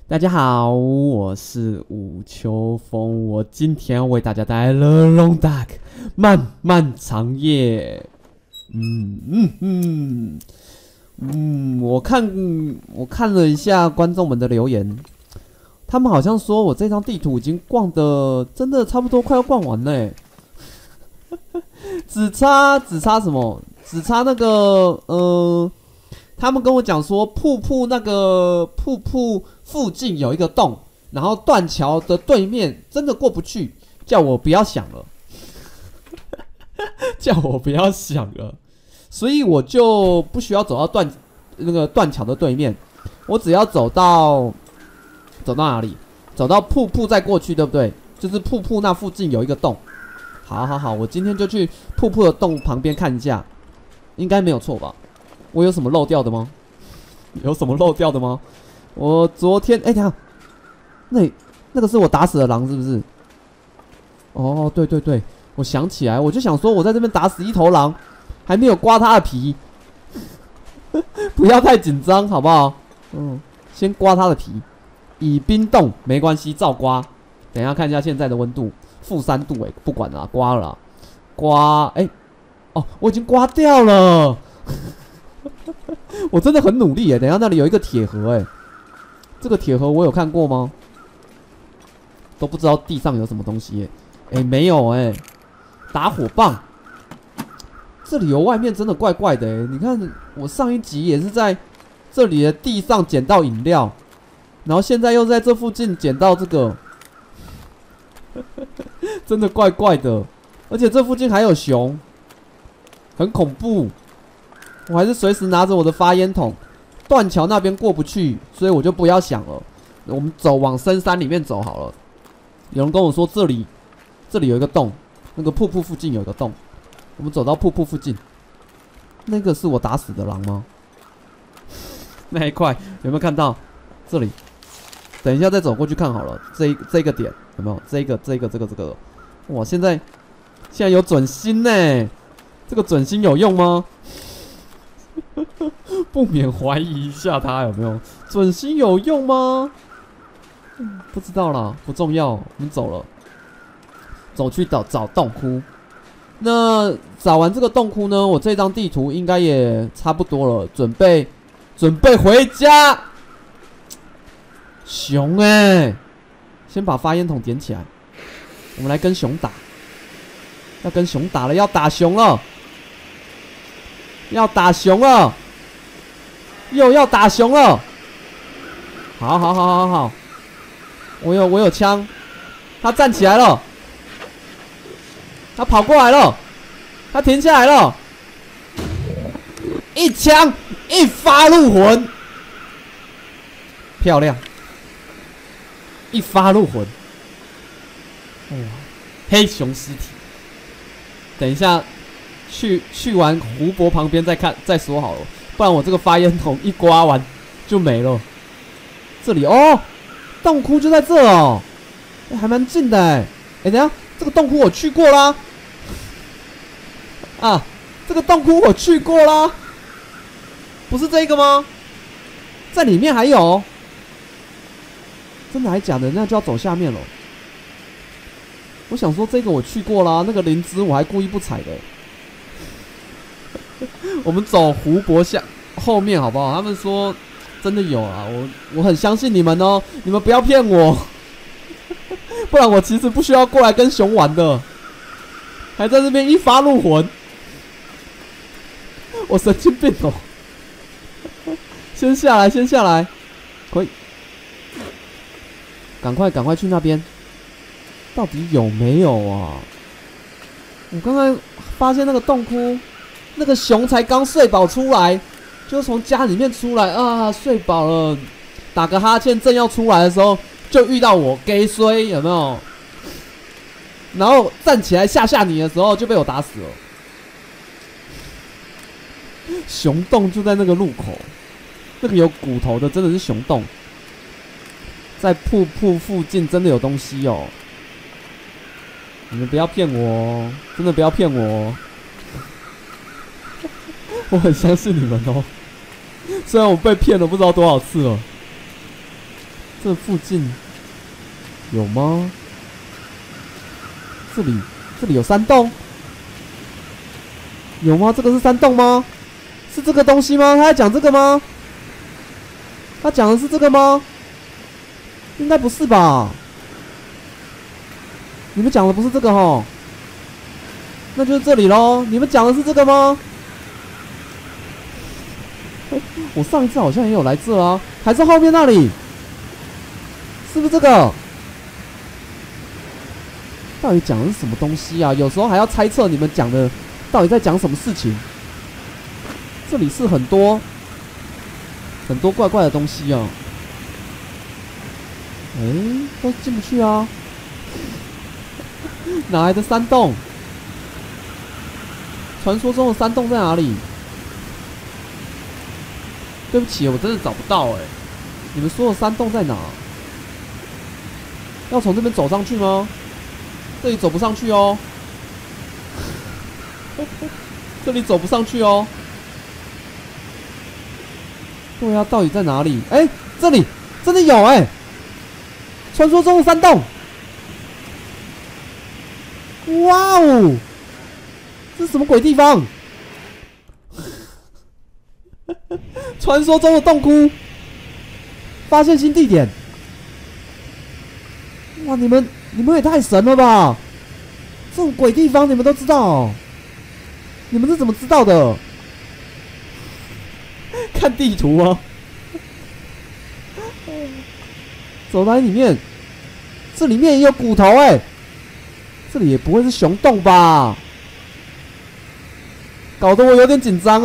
大家好，我是吴秋风，我今天要为大家带来了《Long Dark》漫漫长夜。我看了一下观众们的留言，他们好像说我这张地图已经逛的真的差不多快要逛完了，只差什么？只差那个他们跟我讲说瀑布附近有一个洞，然后断桥的对面真的过不去，叫我不要想了，叫我不要想了，所以我就不需要走到断桥的对面，我只要走到哪里？走到瀑布再过去，对不对？就是瀑布那附近有一个洞。好，我今天就去瀑布的洞旁边看一下，应该没有错吧？我有什么漏掉的吗？有什么漏掉的吗？我昨天等一下，那个是我打死的狼是不是？哦，对，我想起来，我就想说我在这边打死一头狼，还没有刮它的皮，不要太紧张好不好？先刮它的皮，以冰冻没关系，照刮。等一下看一下现在的温度，-3度不管了，刮了啦，刮我已经刮掉了。我真的很努力等一下那里有一个铁盒这个铁盒我有看过吗？都不知道地上有什么东西没有打火棒。这里有外面真的怪怪的你看我上一集也是在这里的地上捡到饮料，然后现在又在这附近捡到这个，真的怪怪的，而且这附近还有熊，很恐怖。我还是随时拿着我的发烟筒，断桥那边过不去，所以我就不要想了。我们往深山里面走好了。有人跟我说这里有一个洞，那个瀑布附近有一个洞。我们走到瀑布附近，那个是我打死的狼吗？那一块有没有看到？这里，等一下再走过去看好了。这个点有没有？这个，哇！现在有准心呢，这个准心有用吗？不免怀疑一下他有没有准心有用吗？不知道啦，不重要。我们走了，走去找洞窟。那找完这个洞窟呢，我这张地图应该也差不多了，准备回家。熊先把发烟筒点起来，我们来跟熊打。要跟熊打了，要打熊了。要打熊了，又要打熊了。好，我有枪，他站起来了，他跑过来了，他停下来了，一枪一发入魂，漂亮，一发入魂。黑熊尸体，等一下。去完湖泊旁边再说好了，不然我这个发烟筒一刮完就没了。这里洞窟就在这哦，还蛮近的等一下这个洞窟我去过啦，这个洞窟我去过啦，不是这个吗？在里面还有，真的还假的？那就要走下面了。我想说这个我去过啦，那个灵芝我还故意不踩的。我们走湖泊后面好不好？他们说真的有啊，我很相信你们哦，你们不要骗我，不然我其实不需要过来跟熊玩的，还在这边一发入魂，我神经病哦！先下来，可以，赶快去那边，到底有没有啊？我刚刚发现那个洞窟。那个熊才刚睡饱出来，就从家里面出来睡饱了，打个哈欠，正要出来的时候，就遇到我给衰，有没有？然后站起来吓你的时候，就被我打死了。熊洞就在那个路口，那个有骨头的真的是熊洞，在瀑布附近真的有东西哦。你们不要骗我哦，真的不要骗我哦。我很相信你们哦，虽然我被骗了不知道多少次了， 这附近有吗？这里有山洞，有吗？这个是山洞吗？是这个东西吗？他在讲这个吗？他讲的是这个吗？应该不是吧？你们讲的不是这个齁，那就是这里咯。你们讲的是这个吗？我上一次好像也有来这啊，还是后面那里？是不是这个？到底讲的是什么东西啊？有时候还要猜测你们讲的到底在讲什么事情。这里是很多怪怪的东西啊。都进不去啊。哪来的山洞？传说中的山洞在哪里？对不起，我真的找不到你们说的山洞在哪？要从这边走上去吗？这里走不上去哦。这里走不上去哦。对啊，到底在哪里？这里真的有传说中的山洞。哇哦，这是什么鬼地方？传说中的洞窟，发现新地点。哇，你们也太神了吧！这种鬼地方你们都知道你们是怎么知道的？看地图吗？走来里面，这里面也有骨头这里也不会是熊洞吧？搞得我有点紧张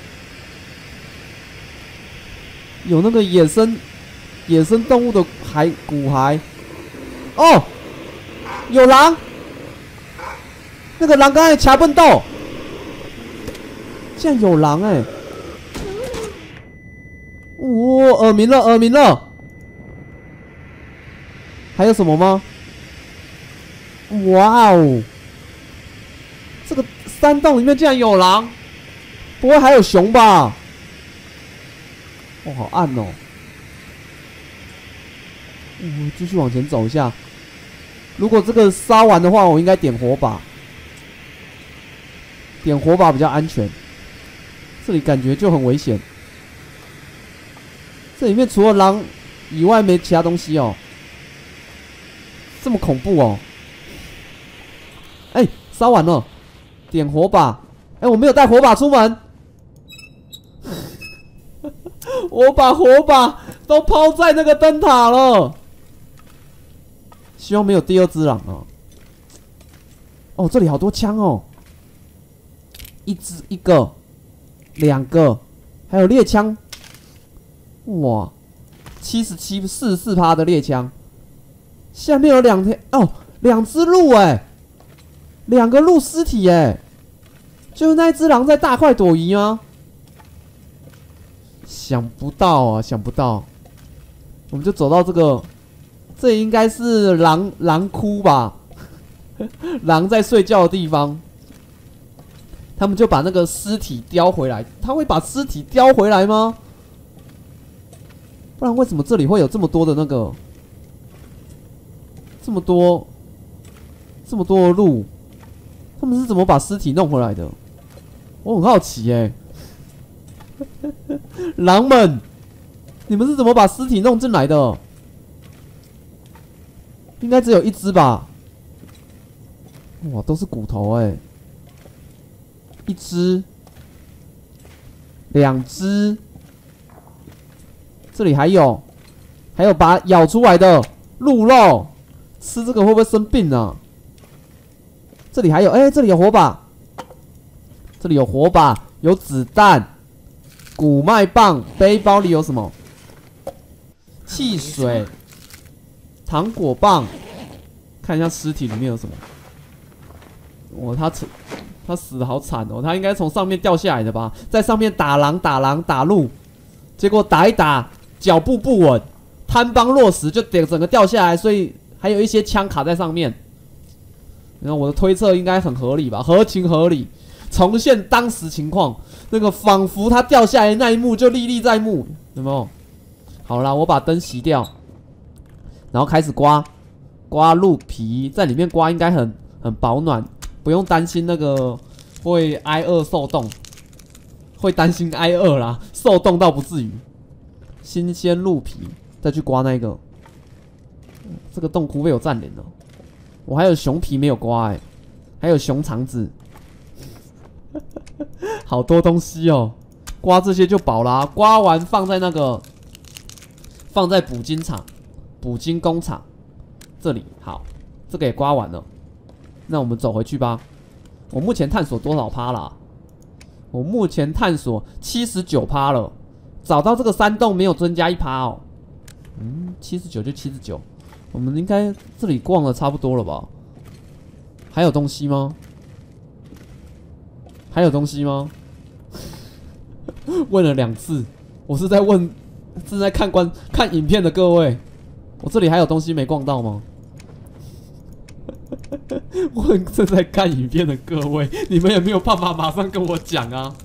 有那个野生动物的骨骸哦，有狼，那个狼刚才掐笨豆，竟然有狼耳鸣了，还有什么吗？哇哦，这个山洞里面竟然有狼，不会还有熊吧？好暗哦。继续往前走一下。如果这个烧完的话，我应该点火把。点火把比较安全。这里感觉就很危险。这里面除了狼以外没其他东西哦。这么恐怖哦。烧完了，点火把。我没有带火把出门。我把火把都抛在那个灯塔了。希望没有第二只狼这里好多枪哦。一个，两个，还有猎枪。哇，44%的猎枪。下面有两只鹿两个鹿尸体就是那一只狼在大快朵颐吗？想不到。我们就走到这应该是狼窟吧？狼在睡觉的地方。他们就把那个尸体叼回来。他会把尸体叼回来吗？不然为什么这里会有这么多的那个？这么多的鹿？他们是怎么把尸体弄回来的？我很好奇狼们，你们是怎么把尸体弄进来的？应该只有一只吧？哇，都是骨头一只，两只，这里还有把咬出来的鹿肉，吃这个会不会生病啊？这里还有，这里有火把，有子弹。古麦棒，背包里有什么？汽水、糖果棒。看一下尸体里面有什么。他死得好惨哦，他应该从上面掉下来的吧？在上面打狼打鹿，结果打一打，脚步不稳，摊帮落石就整个掉下来，所以还有一些枪卡在上面。然后我的推测应该很合理吧？合情合理。重现当时情况，那个仿佛他掉下来的那一幕就历历在目，有没有？好啦，我把灯熄掉， 然后开始刮鹿皮，在里面刮应该很保暖，不用担心那个会挨饿受冻，会担心挨饿啦，受冻倒不至于。新鲜鹿皮，再去刮那个，这个洞窟被我占领了。我还有熊皮没有刮还有熊肠子，好多东西哦。刮这些就饱啦，刮完放在捕金场、捕金工厂这里。好，这个也刮完了，那我们走回去吧。我目前探索多少趴啦？我目前探索79%了，找到这个山洞没有增加1%哦。79就79，我们应该这里逛的差不多了吧？还有东西吗？还有东西吗？问了2次，我是在问正在看影片的各位，我这里还有东西没逛到吗？问正在看影片的各位，你们也没有办法马上跟我讲啊。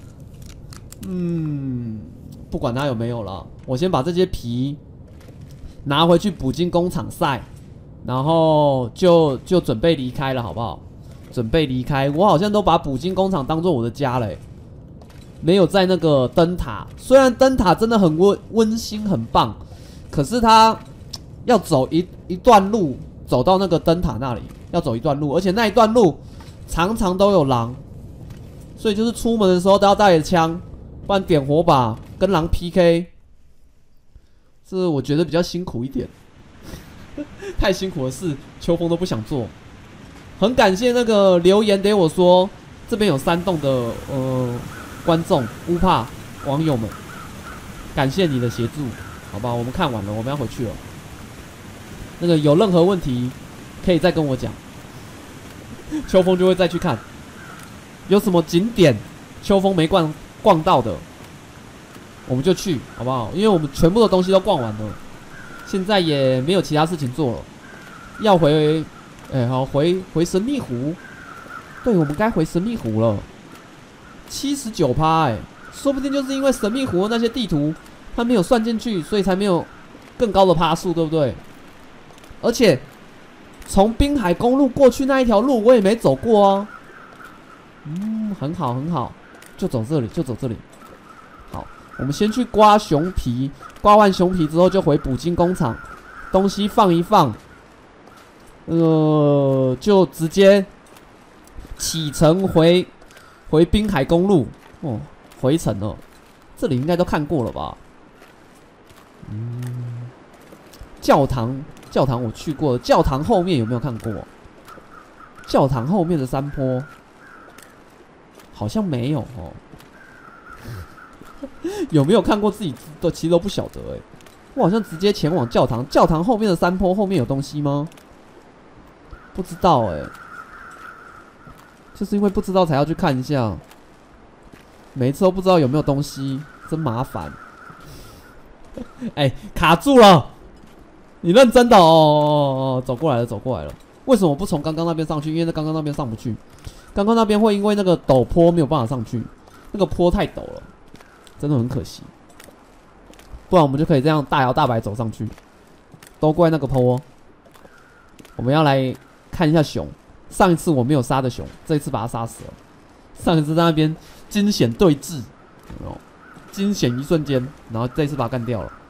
不管它有没有了，我先把这些皮拿回去捕金工厂晒，然后就准备离开了，好不好？准备离开，我好像都把捕金工厂当做我的家了没有在那个灯塔。虽然灯塔真的很温馨很棒，可是它要走一段路，走到那个灯塔那里要走一段路，而且那一段路常常都有狼，所以就是出门的时候都要带着枪，不然点火把跟狼 PK， 这我觉得比较辛苦一点。太辛苦的事，秋风都不想做。很感谢那个留言给我说这边有山洞的观众乌帕网友们，感谢你的协助，好吧？我们看完了，我们要回去了。那个有任何问题可以再跟我讲，秋风就会再去看。有什么景点秋风没逛到的，我们就去，好不好？因为我们全部的东西都逛完了，现在也没有其他事情做了，要好回神秘湖。对，我们该回神秘湖了。79%说不定就是因为神秘湖的那些地图它没有算进去，所以才没有更高的趴数，对不对？而且从滨海公路过去那一条路我也没走过哦。很好很好，就走这里。好，我们先去刮熊皮，刮完熊皮之后就回捕金工厂，东西放一放，就直接启程回滨海公路回程了。这里应该都看过了吧？教堂我去过了，教堂后面有没有看过？教堂后面的山坡好像没有哦。有没有看过自己其实都不晓得我好像直接前往教堂，教堂后面的山坡后面有东西吗？不知道就是因为不知道才要去看一下，每一次都不知道有没有东西，真麻烦。卡住了，你认真的哦？走过来了。为什么不从刚刚那边上去？因为刚刚那边上不去，刚刚那边会因为那个陡坡没有办法上去，那个坡太陡了，真的很可惜。不然我们就可以这样大摇大摆走上去，都怪那个坡。我们要来看一下熊，上一次我没有杀的熊，这一次把它杀死了。上一次在那边惊险对峙，惊险一瞬间，然后这一次把它干掉了。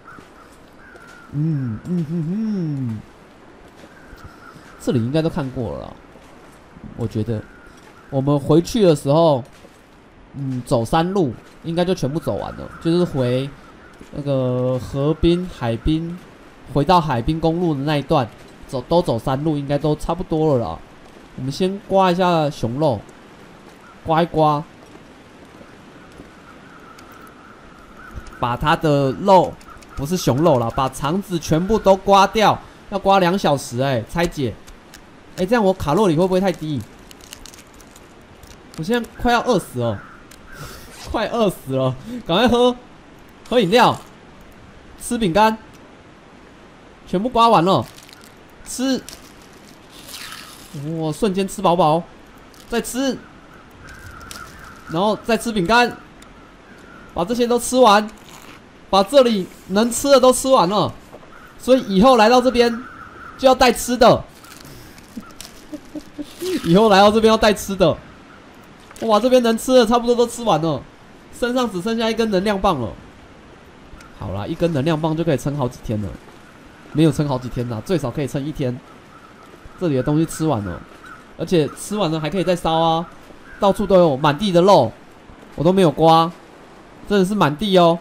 这里应该都看过了啦，我觉得我们回去的时候，走山路应该就全部走完了，就是回那个河滨、海滨，回到海滨公路的那一段，都走山路，应该都差不多了啦。我们先刮一下熊肉，刮一刮，把它的肉不是熊肉啦，把肠子全部都刮掉，要刮2小时拆解。这样我卡路里会不会太低？我现在快要饿死了，快饿死了，赶快喝饮料，吃饼干，全部刮完了，吃，瞬间吃饱饱，再吃，然后再吃饼干，把这些都吃完，把这里能吃的都吃完了，所以以后来到这边就要带吃的。以后来到这边要带吃的。哇，这边能吃的差不多都吃完了，身上只剩下1根能量棒了。好啦，1根能量棒就可以撑好几天了。没有撑好几天啦，最少可以撑1天。这里的东西吃完了，而且吃完了还可以再烧啊，到处都有，满地的肉，我都没有刮，真的是满地哦，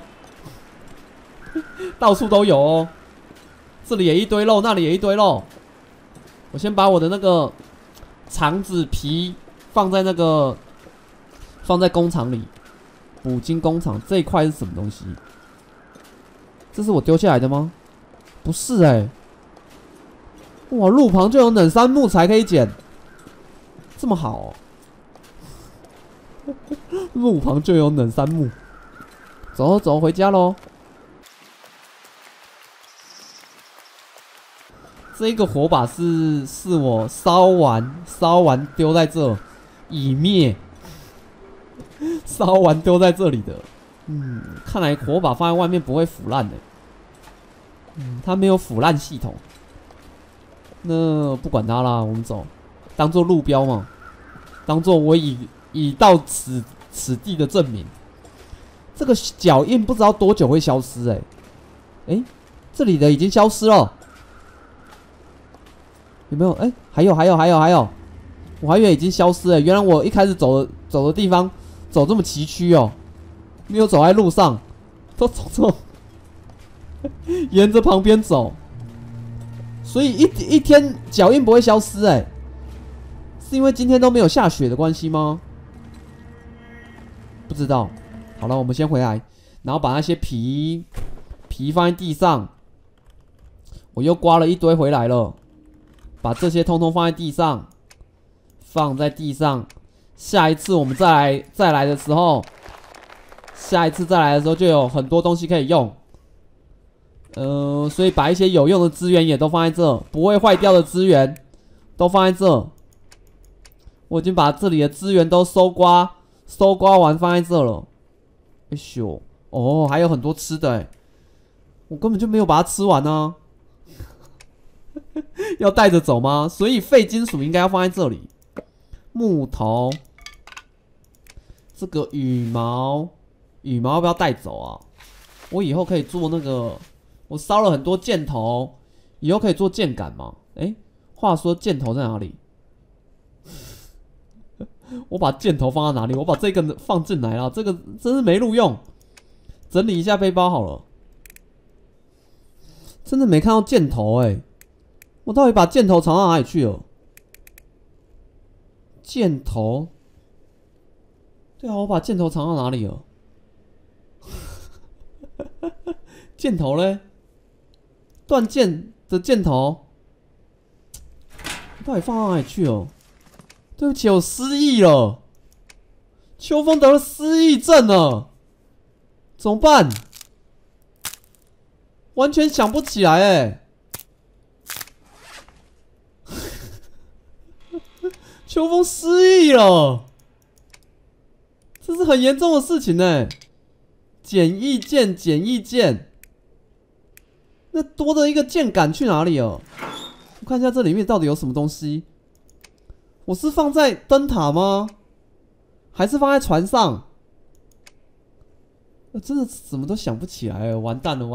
到处都有哦。这里也一堆肉，那里也一堆肉。我先把我的那个肠子皮放在工厂里，捕鲸工厂这一块是什么东西？这是我丢下来的吗？不是欸。哇，路旁就有冷杉木材可以捡，这么好哦。路旁就有冷杉木，走走回家喽。这个火把是我烧完丢在这，已灭。烧完丢在这里的，看来火把放在外面不会腐烂的。它没有腐烂系统。那不管它啦，我们走，当做路标嘛，当做我已到此地的证明。这个脚印不知道多久会消失欸，这里的已经消失了，有没有？还有，我还以为已经消失了，原来我一开始走的地方走这么崎岖哦，没有走在路上，都走，沿着旁边走。所以一天脚印不会消失是因为今天都没有下雪的关系吗？不知道。好了，我们先回来，然后把那些皮放在地上。我又刮了一堆回来了，把这些通通放在地上，下一次我们再来的时候，就有很多东西可以用。所以把一些有用的资源也都放在这，不会坏掉的资源都放在这。我已经把这里的资源都收刮完，放在这了。咻，哦，还有很多吃的我根本就没有把它吃完啊。要带着走吗？所以废金属应该要放在这里。木头，这个羽毛要不要带走啊？我以后可以做那个。我烧了很多箭头，以后可以做箭杆吗？话说箭头在哪里？我把箭头放在哪里？我把这个放进来了，这个真是没路用。整理一下背包好了。真的没看到箭头我到底把箭头藏到哪里去了？箭头，对啊，我把箭头藏到哪里了？箭头嘞？断箭的箭头，到底放到哪里去了？对不起，我失忆了。秋风得了失忆症了，怎么办？完全想不起来秋风失忆了，这是很严重的事情简易剑。那多的一个箭杆去哪里了？我看一下这里面到底有什么东西。我是放在灯塔吗？还是放在船上？真的怎么都想不起来了，完蛋了。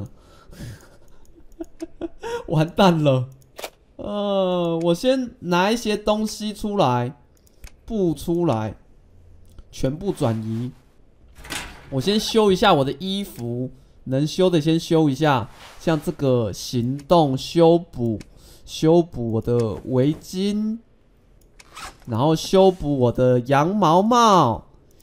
完蛋了。我先拿一些东西出来，布出来，全部转移。我先修一下我的衣服，能修的先修一下，像这个行动修补我的围巾，然后修补我的羊毛帽，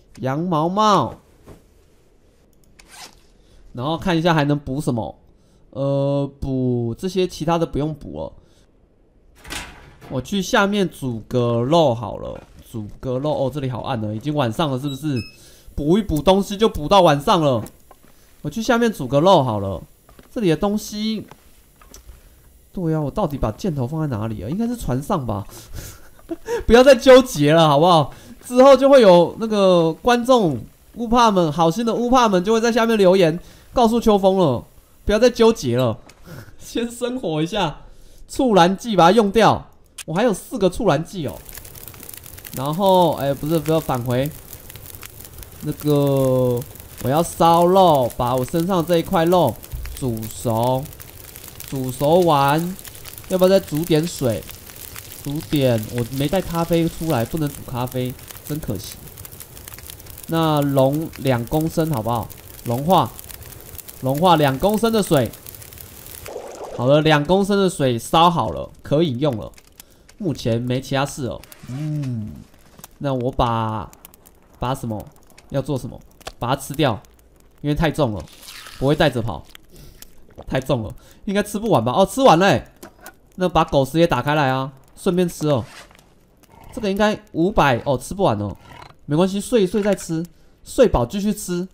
然后看一下还能补什么。补这些，其他的不用补了。我去下面煮个肉好了，哦，这里好暗了，已经晚上了，是不是？补一补东西就补到晚上了。我去下面煮个肉好了。这里的东西，对啊，我到底把箭头放在哪里啊？应该是船上吧。不要再纠结了，好不好？之后就会有那个观众乌帕们，好心的乌帕们就会在下面留言告诉秋风了。不要再纠结了，先生活一下。 触燃剂把它用掉。我还有4个触燃剂哦。然后，不要返回。那个，我要烧肉，把我身上这一块肉煮熟。煮熟完，要不要再煮点水？煮点，我没带咖啡出来，不能煮咖啡，真可惜。那溶2公升好不好？融化2公升的水。好了，2公升的水烧好了，可以用了。目前没其他事了。那我把什么要做什么？把它吃掉，因为太重了，不会带着跑。太重了，应该吃不完吧？哦，吃完了欸。那把狗食也打开来啊，顺便吃哦。这个应该500哦，吃不完哦，没关系，睡一睡再吃，睡饱继续吃。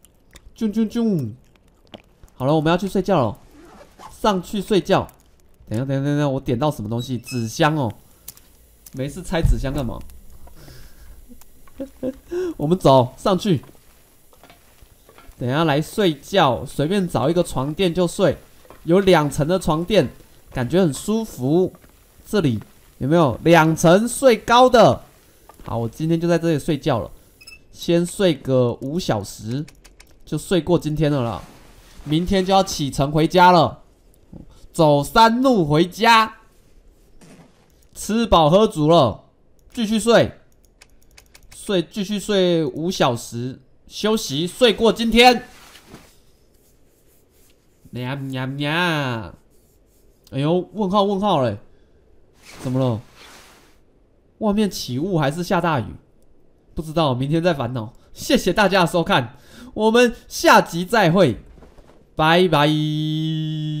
好了，我们要去睡觉了，上去睡觉。等一下，我点到什么东西？纸箱哦，没事拆纸箱干嘛？我们走上去。等一下来睡觉，随便找一个床垫就睡，有2层的床垫，感觉很舒服。这里有没有2层睡高的？好，我今天就在这里睡觉了，先睡个5小时，就睡过今天的了啦。明天就要启程回家了，走山路回家。吃饱喝足了，继续睡，继续睡5小时。休息，睡过今天。哎呦，问号嘞，怎么了？外面起雾还是下大雨？不知道，明天再烦恼。谢谢大家的收看，我们下集再会，拜拜。